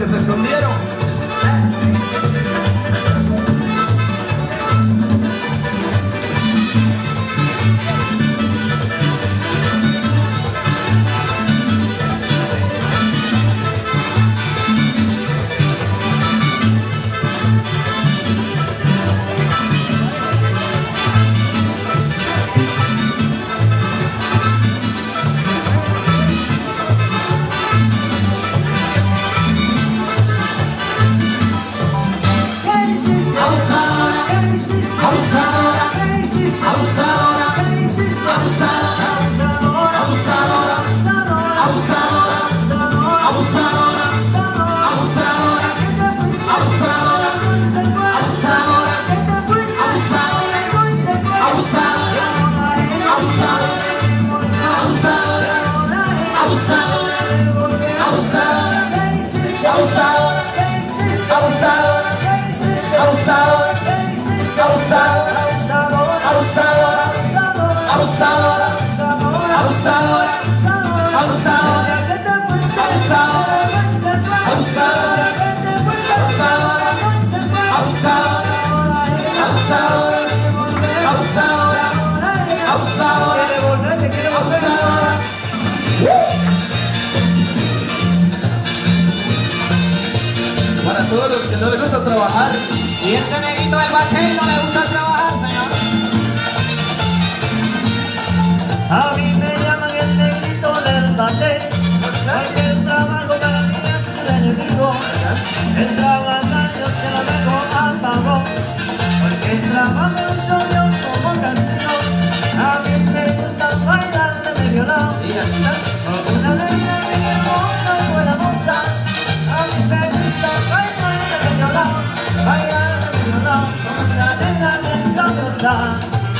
que se escondieron. Para todos los que no les gusta trabajar. Y este negrito del bache no le gusta trabajar, señor. A mí me llaman el negrito del bache, porque el trabajo para mí es un enemigo. El trabajar yo se lo dejo al pago, porque el trabajo es Dios como castigo. A mí me gusta bailar de medio lado, con una negra bien hermosa y buena moza. A mí me gusta bailar de medio lado, bailar de medio lado, con una negra bien sabrosa.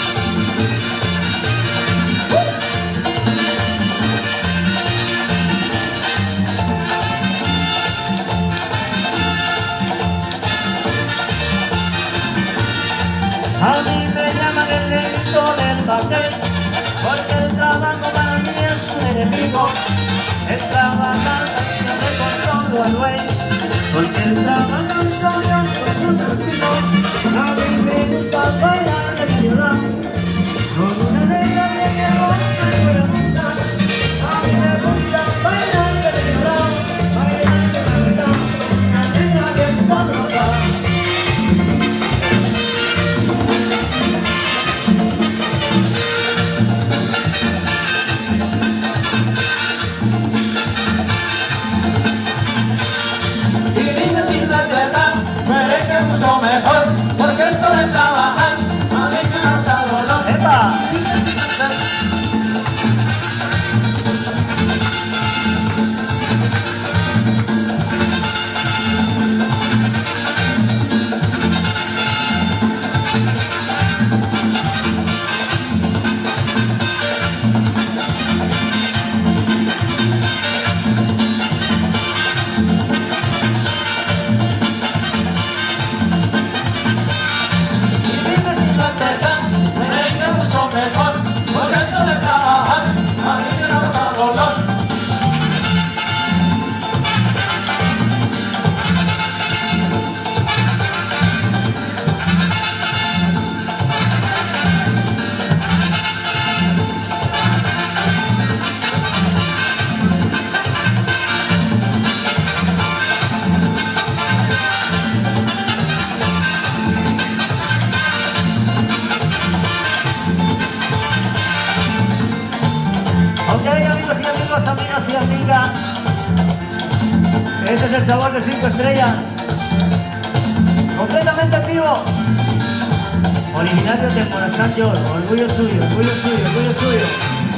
A mí me llaman el negrito del bache, porque el trabajo para mí es un enemigo. El trabajar yo me controlo al güey, porque el trabajo es Dios con su castigo. A mí me gusta bailar de medio lado, con una negra bien hermosa y buena moza. A mí me gusta bailar de medio lado, bailar de medio lado, con una negra bien sabrosa. Mucho mejor, porque eso de trabajar a mí me causa dolor. ¡Epa! Amigas y amigas, este es el sabor de 5 estrellas, completamente en vivo, originario de Morazán York, orgullo suyo, orgullo suyo, orgullo suyo.